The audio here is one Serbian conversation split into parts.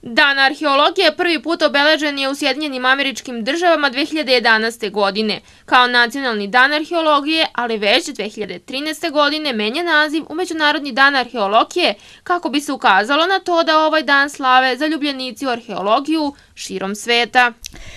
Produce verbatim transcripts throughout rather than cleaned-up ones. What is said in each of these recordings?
Dan arheologije prvi put obeležen je u Sjedinjenim Američkim Državama dve hiljade jedanaeste. godine. Kao nacionalni dan arheologije, ali već dve hiljade trinaeste. godine menja naziv u Međunarodni dan arheologije kako bi se ukazalo na to da ovaj dan slave zaljubljenici u arheologiju širom sveta.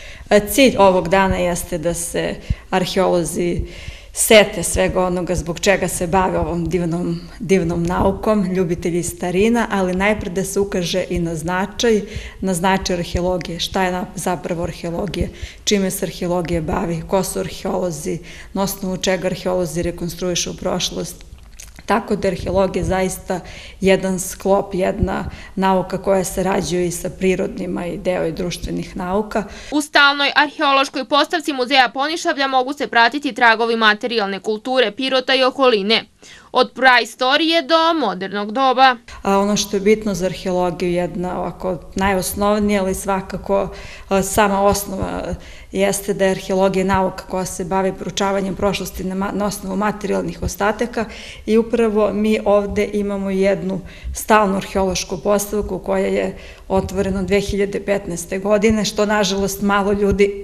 Cilj ovog dana jeste da se arheolozi sete svega onoga zbog čega se bave ovom divnom, divnom naukom, ljubitelji starina, ali najpre da se ukaže i na značaj, na značaj arheologije. Šta je zapravo arheologija? Čime se arheologija bavi? Ko su arheolozi? Na osnovu čega arheolozi rekonstruišu prošlost? Tako da arheologija je zaista jedan sklop, jedna nauka koja se rađuje i sa prirodnima i deo i društvenih nauka. U stalnoj arheološkoj postavci Muzeja Ponišavlja mogu se pratiti tragovi materijalne kulture Pirota i okoline, od praistorije do modernog doba. A ono što je bitno za arheologiju je jedna ovako najosnovnija, ali svakako sama osnova jeste da je arheologija nauka koja se bavi proučavanjem prošlosti na osnovu materijalnih ostataka i upravo mi ovde imamo jednu stalnu arheološku postavku koja je otvorena dve hiljade petnaeste. godine, što nažalost malo ljudi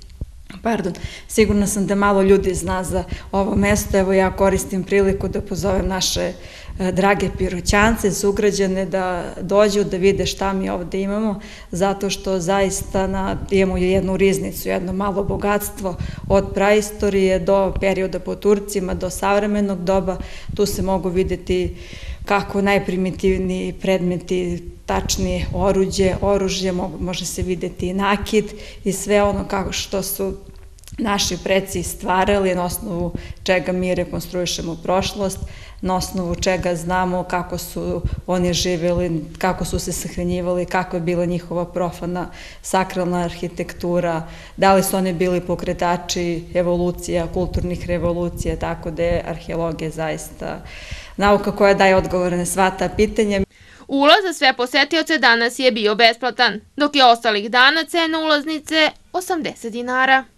Pardon, sigurna sam da malo ljudi zna za ovo mesto. Evo ja koristim priliku da pozovem naše drage Piroćance, sugrađane da dođu da vide šta mi ovde imamo, zato što zaista imamo jednu riznicu, jedno malo bogatstvo od praistorije do perioda po Turcima, do savremenog doba. Tu se mogu videti kako najprimitivniji predmeti, tačnije oruđe, oružje, može se videti i nakit i sve ono kako što su naši preci stvarali, na osnovu čega mi rekonstruišemo prošlost, na osnovu čega znamo kako su oni živjeli, kako su se sahranjivali, kako je bila njihova profana, sakralna arhitektura, da li su oni bili pokretači evolucija, kulturnih revolucija, tako da je arheologija zaista nauka koja daje odgovore na sva ta pitanja. Ulaz za sve posetioce danas je bio besplatan, dok je ostalih dana cena ulaznice osamdeset dinara.